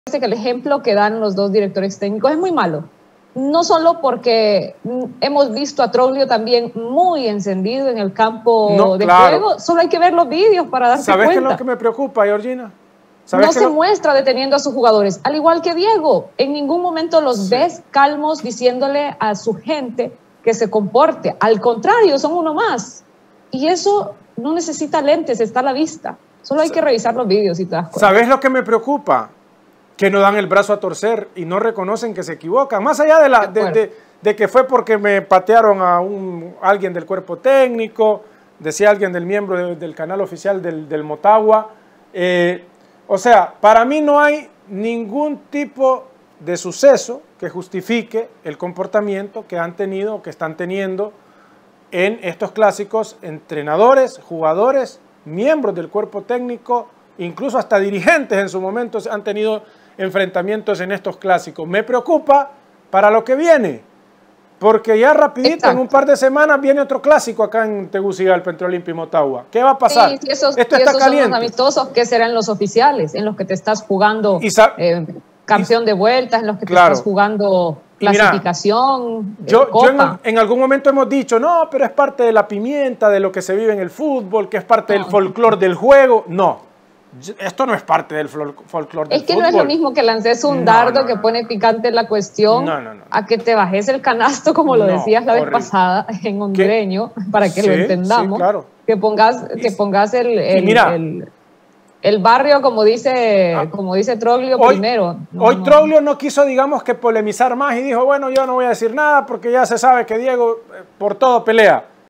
que el ejemplo que dan los dos directores técnicos es muy malo. No solo porque hemos visto a Troglio también muy encendido en el campo de juego, solo hay que ver los vídeos para darse cuenta. ¿Sabes qué es lo que me preocupa, Georgina? No se muestra deteniendo a sus jugadores, al igual que Diego. En ningún momento los ves calmos diciéndole a su gente que se comporte. Al contrario, son uno más. Y eso no necesita lentes, está a la vista. Solo hay que revisar los vídeos y te das cuenta. ¿Sabes lo que me preocupa? Que no dan el brazo a torcer y no reconocen que se equivocan. Más allá de que fue porque me patearon a alguien del cuerpo técnico, decía alguien del miembro del canal oficial del Motagua. O sea, para mí no hay ningún tipo de suceso que justifique el comportamiento que han tenido o que están teniendo en estos clásicos entrenadores, jugadores, miembros del cuerpo técnico, incluso hasta dirigentes en su momento han tenido enfrentamientos en estos clásicos. Me preocupa para lo que viene, porque ya rapidito, en un par de semanas, viene otro clásico acá en Tegucigalpa, entre Olimpia y Motagua. ¿Qué va a pasar? Sí, esto está caliente. Son los amistosos que serán los oficiales, en los que te estás jugando campeón de vueltas, en los que te estás jugando clasificación, Copa. En algún momento hemos dicho, no, pero es parte de la pimienta, de lo que se vive en el fútbol, que es parte del folclore del juego. No. Esto no es parte del folclore del fútbol. Es que no es lo mismo que lances un dardo que pone picante la cuestión a que te bajes el canasto, como lo decías la vez pasada en hondureño, para que lo entendamos. Sí, claro. Que pongas el barrio, como dice Troglio, primero. Hoy Troglio no quiso, digamos, que polemizar más y dijo, bueno, yo no voy a decir nada porque ya se sabe que Diego por todo pelea.